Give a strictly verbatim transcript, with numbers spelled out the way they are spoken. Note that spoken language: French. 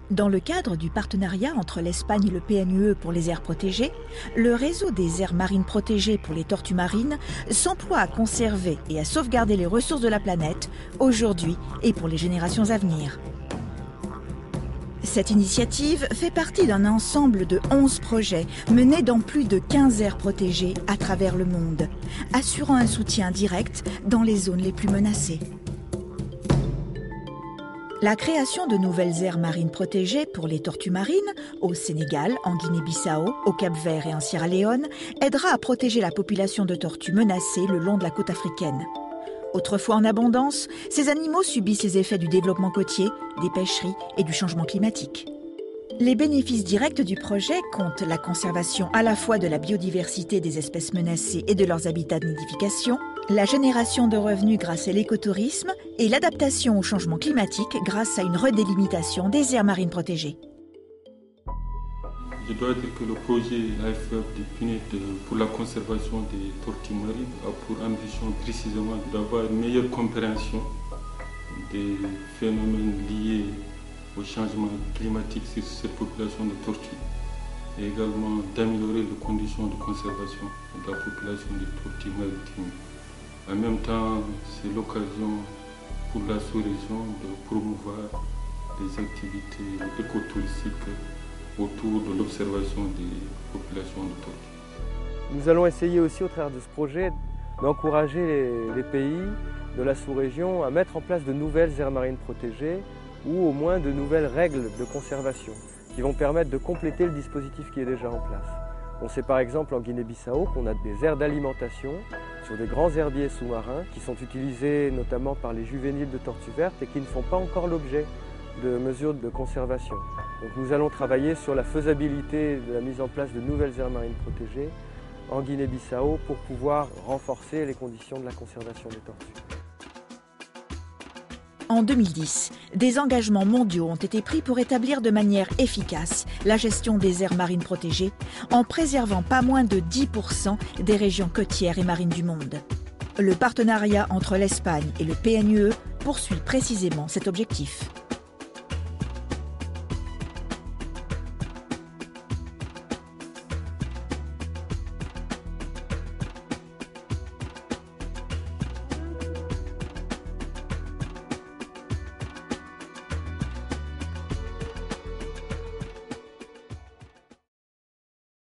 Dans le cadre du partenariat entre l'Espagne et le P N U E pour les aires protégées, le réseau des aires marines protégées pour les tortues marines s'emploie à conserver et à sauvegarder les ressources de la planète aujourd'hui et pour les générations à venir. Cette initiative fait partie d'un ensemble de onze projets menés dans plus de quinze aires protégées à travers le monde, assurant un soutien direct dans les zones les plus menacées. La création de nouvelles aires marines protégées pour les tortues marines au Sénégal, en Guinée-Bissau, au Cap-Vert et en Sierra Leone aidera à protéger la population de tortues menacées le long de la côte africaine. Autrefois en abondance, ces animaux subissent les effets du développement côtier, des pêcheries et du changement climatique. Les bénéfices directs du projet comptent la conservation à la fois de la biodiversité des espèces menacées et de leurs habitats de nidification, la génération de revenus grâce à l'écotourisme et l'adaptation au changement climatique grâce à une redélimitation des aires marines protégées. Je dois dire que le projet A F F du P N U D pour la conservation des tortues marines a pour ambition précisément d'avoir une meilleure compréhension des phénomènes liés au changement climatique sur cette population de tortues et également d'améliorer les conditions de conservation de la population des tortues maritimes. En même temps, c'est l'occasion pour la sous-région de promouvoir des activités écotouristiques autour de l'observation des populations de tortues. Nous allons essayer aussi au travers de ce projet d'encourager les, les pays de la sous-région à mettre en place de nouvelles aires marines protégées ou au moins de nouvelles règles de conservation qui vont permettre de compléter le dispositif qui est déjà en place. On sait par exemple en Guinée-Bissau qu'on a des aires d'alimentation sur des grands herbiers sous-marins qui sont utilisés notamment par les juvéniles de tortues vertes et qui ne font pas encore l'objet de mesures de conservation. Donc nous allons travailler sur la faisabilité de la mise en place de nouvelles aires marines protégées en Guinée-Bissau pour pouvoir renforcer les conditions de la conservation des tortues. En deux mille dix, des engagements mondiaux ont été pris pour établir de manière efficace la gestion des aires marines protégées en préservant pas moins de dix pour cent des régions côtières et marines du monde. Le partenariat entre l'Espagne et le P N U E poursuit précisément cet objectif.